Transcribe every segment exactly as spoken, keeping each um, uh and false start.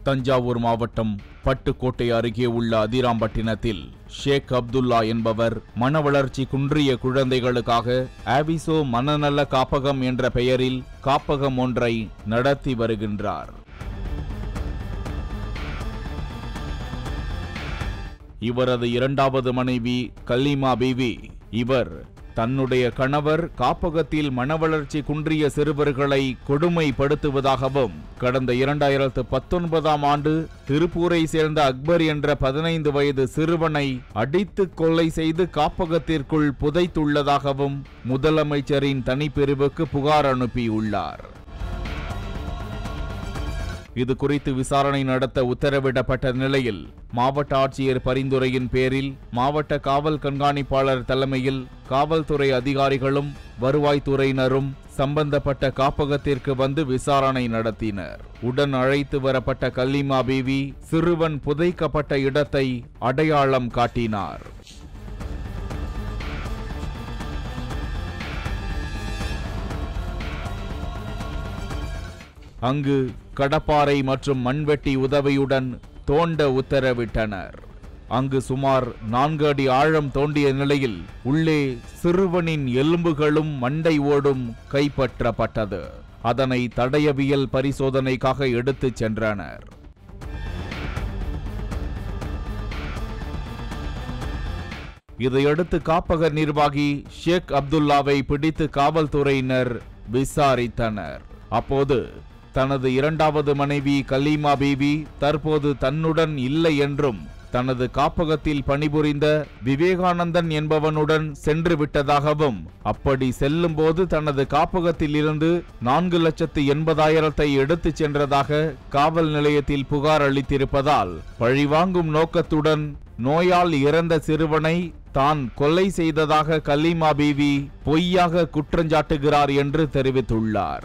தஞ்சாவூர் மாவட்டம் பட்டுக்கோட்டை அருகே உள்ள அதிராம்பட்டினத்தில் ஷேக் அப்துல்லா என்பவர் மனவளர்ச்சி குன்றிய குழந்தைகளுக்காக ஆவிசோ மனநல காப்பகம் என்ற பெயரில் காப்பகம் ஒன்றை நடத்தி வருகின்றார். இவரது இரண்டாவது மனைவி கலீமா பீவி. இவர் தன்னுடைய கணவர் காப்பகத்தில் மனவளர்ச்சி குன்றிய சிறுவர்களை கொடுமைப்படுத்துவதாகவும் கடந்த இரண்டாயிரத்து பத்தொன்பதாம் ஆண்டு திருப்பூரை சேர்ந்த அக்பர் என்ற பதினைந்து வயது சிறுவனை அடித்து கொலை செய்து காப்பகத்திற்குள் புதைத்துள்ளதாகவும் முதலமைச்சரின் தனிப்பிரிவுக்கு புகார் அனுப்பியுள்ளார். இது குறித்து விசாரணை நடத்த உத்தரவிடப்பட்ட நிலையில் மாவட்ட ஆட்சியர் பரிந்துரையின் பேரில் மாவட்ட காவல் கண்காணிப்பாளர் தலைமையில் காவல்துறை அதிகாரிகளும் வருவாய்த்துறையினரும் சம்பந்தப்பட்ட காப்பகத்திற்கு வந்து விசாரணை நடத்தினர். உடன் அழைத்து வரப்பட்ட கலீமா பீவி சிறுவன் புதைக்கப்பட்ட இடத்தை அடையாளம் காட்டினார். அங்கு கடப்பாறை மற்றும் மண்வெட்டி உதவியுடன் தோண்ட உத்தரவிட்டனர். அங்கு சுமார் நான்கு அடி ஆழம் தோண்டிய நிலையில் உள்ளே சிறுவனின் எலும்புகளும் மண்டை ஓடும் கைப்பற்றப்பட்டது. அதனை தடயவியல் பரிசோதனைக்காக எடுத்துச் சென்றனர். இதையடுத்து காப்பக நிர்வாகி ஷேக் அப்துல்லாவை பிடித்து காவல்துறையினர் விசாரித்தனர். அப்போது தனது இரண்டாவது மனைவி கலீமா பீவி தற்போது தன்னுடன் இல்லை என்றும் தனது காப்பகத்தில் பணிபுரிந்த விவேகானந்தன் என்பவனுடன் சென்று விட்டதாகவும், அப்படி செல்லும் போது தனது காப்பகத்தில் இருந்து நான்கு லட்சத்து எண்பதாயிரத்தை எடுத்துச் சென்றதாக காவல் நிலையத்தில் புகார் அளித்திருப்பதால் பழிவாங்கும் நோக்கத்துடன் நோயால் இறந்த சிறுவனை தான் கொலை செய்ததாக கலீமா பீவி பொய்யாக குற்றஞ்சாட்டுகிறார் என்று தெரிவித்துள்ளார்.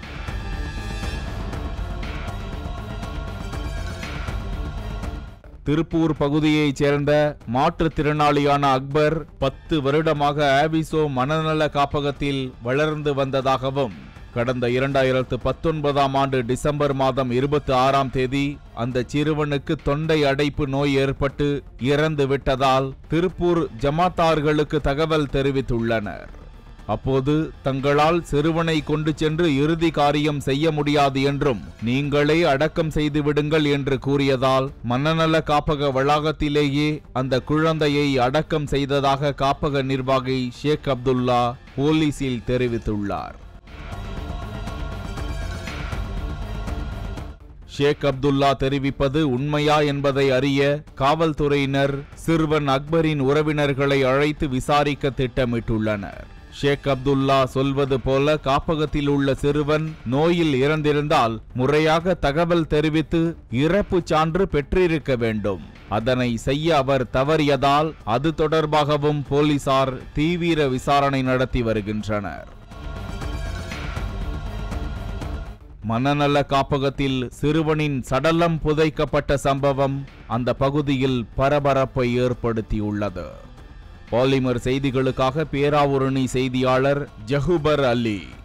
திருப்பூர் பகுதியைச் சேர்ந்த மாற்றுத்திறனாளியான அக்பர் பத்து வருடமாக ஆவிசோ மனநல காப்பகத்தில் வளர்ந்து வந்ததாகவும், கடந்த இரண்டாயிரத்து பத்தொன்பதாம் ஆண்டு டிசம்பர் மாதம் இருபத்தி ஆறாம் தேதி அந்த சிறுவனுக்கு தொண்டை அடைப்பு நோய் ஏற்பட்டு இறந்து விட்டதால் திருப்பூர் ஜமாத்தார்களுக்கு தகவல் தெரிவித்துள்ளனர். அப்போது தங்களால் சிறுவனை கொண்டு சென்று இறுதி காரியம் செய்ய முடியாது என்றும் நீங்களே அடக்கம் செய்து விடுங்கள் என்று கூறியதால் மனநல காப்பக வளாகத்திலேயே அந்த குழந்தையை அடக்கம் செய்ததாக காப்பக நிர்வாகி ஷேக் அப்துல்லா போலீசில் தெரிவித்துள்ளார். ஷேக் அப்துல்லா தெரிவிப்பது உண்மையா என்பதை அறிய காவல்துறையினர் சிறுவன் அக்பரின் உறவினர்களை அழைத்து விசாரிக்க திட்டமிட்டுள்ளனர். ஷேக் அப்துல்லா சொல்வது போல காப்பகத்தில் உள்ள சிறுவன் நோயில் இறந்திருந்தால் முறையாக தகவல் தெரிவித்து இறப்பு சான்று பெற்றிருக்க வேண்டும். அதனை செய்ய அவர் தவறியதால் அது தொடர்பாகவும் போலீசார் தீவிர விசாரணை நடத்தி வருகின்றனர். மனநல காப்பகத்தில் சிறுவனின் சடலம் புதைக்கப்பட்ட சம்பவம் அந்த பகுதியில் பரபரப்பை ஏற்படுத்தியுள்ளது. பாலிமர் செய்திகளுக்காக பேராவூரணி செய்தியாளர் ஜஹூபர் அலி.